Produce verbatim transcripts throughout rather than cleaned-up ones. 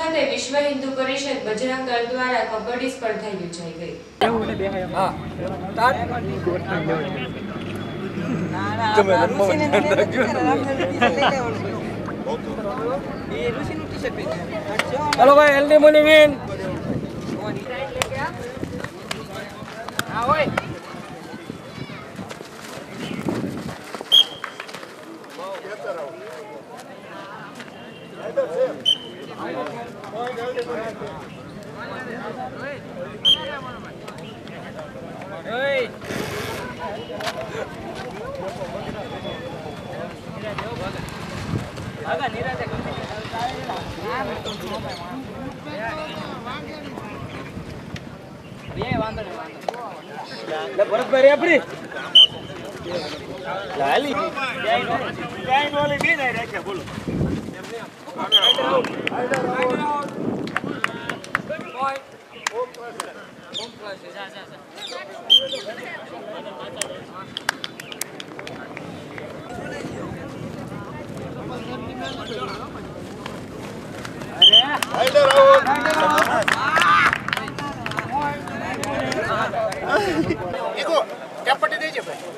ખાતે વિશ્વ હિન્દુ પરિષદ બજરંગ દળ દ્વારા કબડ્ડી સ્પર્ધા યોજાઈ ગઈ. हेलो भाई हेल्दी मनी विन भरत भाई अपनी लाली वाली भी नहीं रखे बोलो Ego, dapat dia je pak.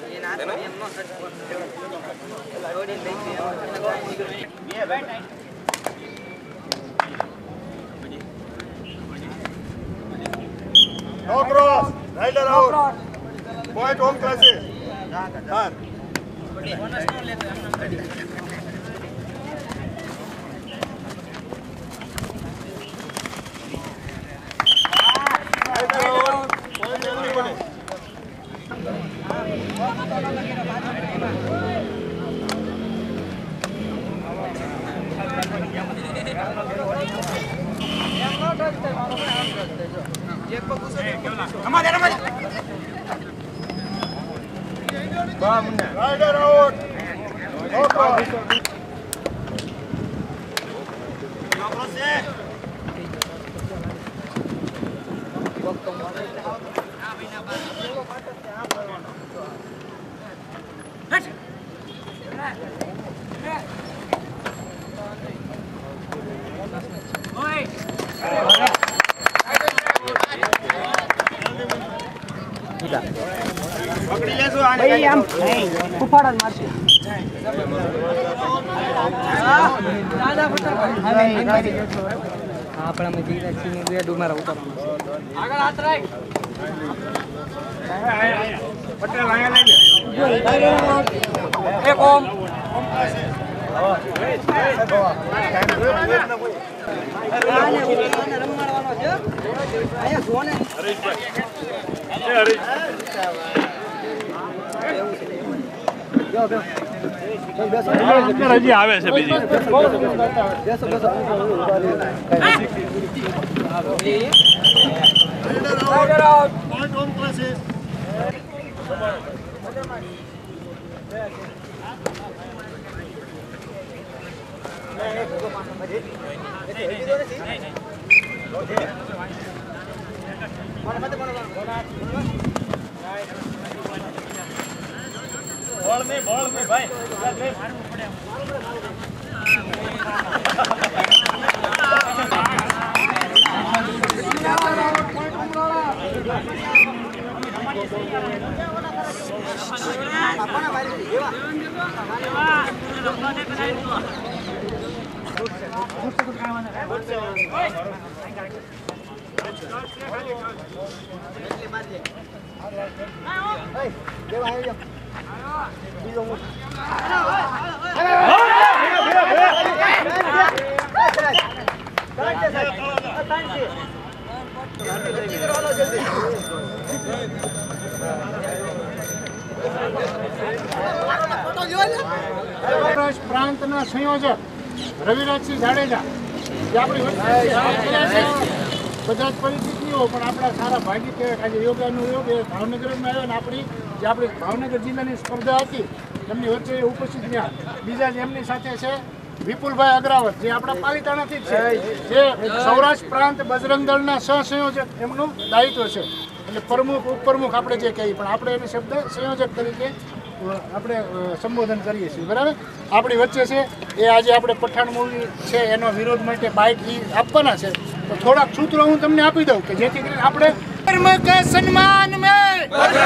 No cross, rider out. Point home classes. Haan. Come on, come on. Rider out. No cross. No cross. પકડી લેજો આને ભાઈ આમ નહીં ઉફાડા મારશે દાદા ફટાફટ હા આપણા મે જીરા ચીની બે ડુમારા ઉતારવાનું આગળ હાથ રાખ પટેલ આયા લઈ લે એક ઓમ રમવાડવાનો છે આયા જોને હરીશભાઈ એ હરીશ હજી આવે છે બીજી બોલ મે બોલ મે ભાઈ મારવું પડે પ્રાંતના સંયોજક રવિરાજસિંહ જાડેજા જે આપણી બધા જ પરિસ્થિતિઓ પણ આપણા સારા ભાગી કહેવાય. આજે યોગાનું યોગ એ ભાવનગરમાં આવ્યો ને આપણી જે આપણી ભાવનગર જિલ્લાની સ્પર્ધા હતી એમની વચ્ચે ઉપસ્થિત રહ્યા. બીજા જ એમની સાથે છે વિપુલભાઈ અગ્રાવત જે આપણા પાલિતાણાથી જ છે, જે સૌરાષ્ટ્ર પ્રાંત બજરંગ દળના સહસંયોજક એમનું દાયિત્વ છે. એટલે પ્રમુખ ઉપપ્રમુખ આપણે જે કહીએ પણ આપણે એને શબ્દ સંયોજક તરીકે આપણે સંબોધન કરીએ છીએ બરાબર. આપણી વચ્ચે છે એ આજે આપણે પઠાણ મૂવી છે એનો વિરોધ માટે બાઇક ઈ આપવાના છે. તો થોડાક સૂત્રો હું તમને આપી દઉં કે જેથી કરીને આપણે ધર્મ કે સન્માન મેં